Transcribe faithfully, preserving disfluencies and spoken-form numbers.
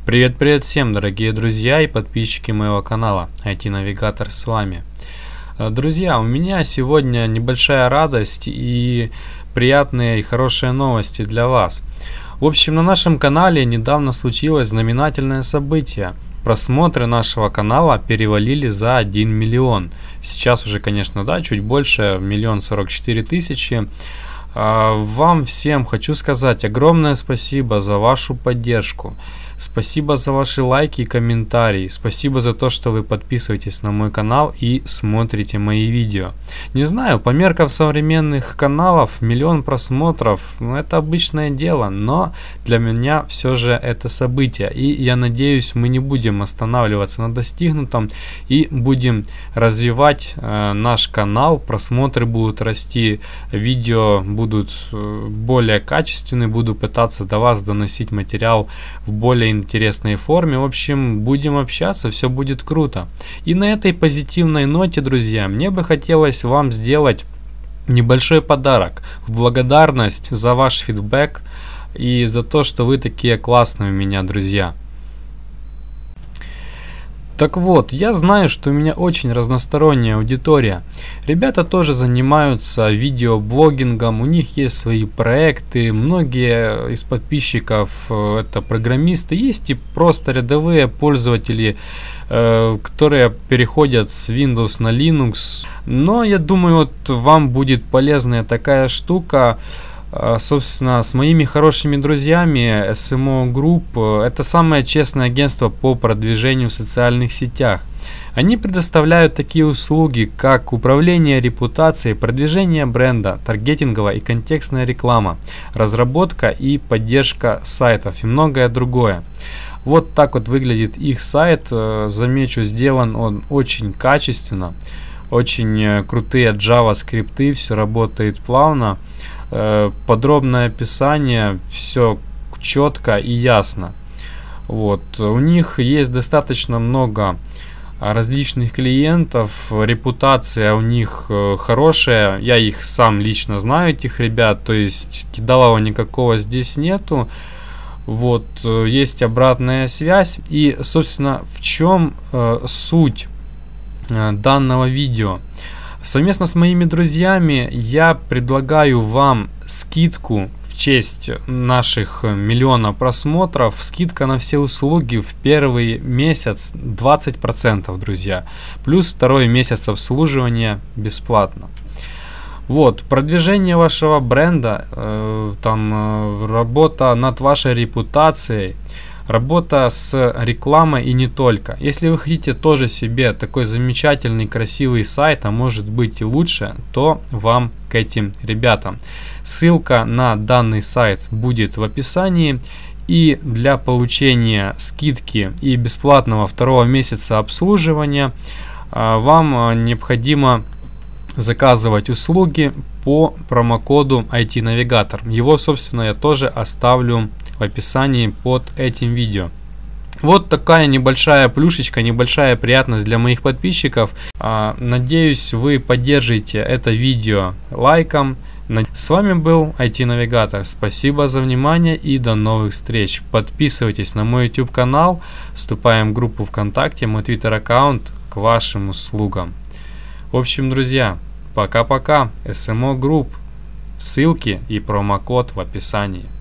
Привет-привет всем, дорогие друзья и подписчики моего канала ай ти-навигатор с вами. Друзья, у меня сегодня небольшая радость и приятные и хорошие новости для вас. В общем, на нашем канале недавно случилось знаменательное событие. Просмотры нашего канала перевалили за один миллион. Сейчас уже, конечно, да, чуть больше, миллион сорок четыре тысячи. Вам всем хочу сказать огромное спасибо за вашу поддержку. Спасибо за ваши лайки и комментарии. Спасибо за то, что вы подписываетесь на мой канал и смотрите мои видео. Не знаю, по меркам современных каналов миллион просмотров, ну, это обычное дело, но для меня все же это событие. И я надеюсь, мы не будем останавливаться на достигнутом и будем развивать э, наш канал. Просмотры будут расти, видео будут э, более качественные, буду пытаться до вас доносить материал в более интересной форме. В общем, будем общаться, все будет круто. И на этой позитивной ноте, друзья, мне бы хотелось вам сделать небольшой подарок в благодарность за ваш фидбэк и за то, что вы такие классные у меня, друзья. Так вот, я знаю, что у меня очень разносторонняя аудитория. Ребята тоже занимаются видеоблогингом, у них есть свои проекты, многие из подписчиков это программисты, есть и просто рядовые пользователи, э, которые переходят с Windows на Linux. Но я думаю, вот вам будет полезная такая штука. Собственно, с моими хорошими друзьями эс эм о Group, это самое честное агентство по продвижению в социальных сетях. Они предоставляют такие услуги, как управление репутацией, продвижение бренда, таргетинговая и контекстная реклама, разработка и поддержка сайтов и многое другое. Вот так вот выглядит их сайт. Замечу, сделан он очень качественно, очень крутые JavaScript, все работает плавно. Подробное описание, все четко и ясно. Вот. У них есть достаточно много различных клиентов, репутация у них хорошая, я их сам лично знаю, этих ребят, то есть кидалова никакого здесь нету. Вот. Есть обратная связь. И, собственно, в чем э, суть э, данного видео? Совместно с моими друзьями я предлагаю вам скидку в честь наших миллиона просмотров. Скидка на все услуги в первый месяц двадцать процентов, друзья. Плюс второй месяц обслуживания бесплатно. Вот, продвижение вашего бренда, э, там э, работа над вашей репутацией, работа с рекламой и не только. Если вы хотите тоже себе такой замечательный, красивый сайт, а может быть и лучше, то вам к этим ребятам. Ссылка на данный сайт будет в описании. И для получения скидки и бесплатного второго месяца обслуживания вам необходимо заказывать услуги по промокоду ай ти-навигатор. Его, собственно, я тоже оставлю в описании под этим видео. Вот такая небольшая плюшечка, небольшая приятность для моих подписчиков. Надеюсь, вы поддержите это видео лайком. С вами был ай ти-навигатор. Спасибо за внимание и до новых встреч. Подписывайтесь на мой YouTube канал, вступаем в группу ВКонтакте, мой Twitter аккаунт к вашим услугам. В общем, друзья, пока-пока. эс эм о Group. Ссылки и промокод в описании.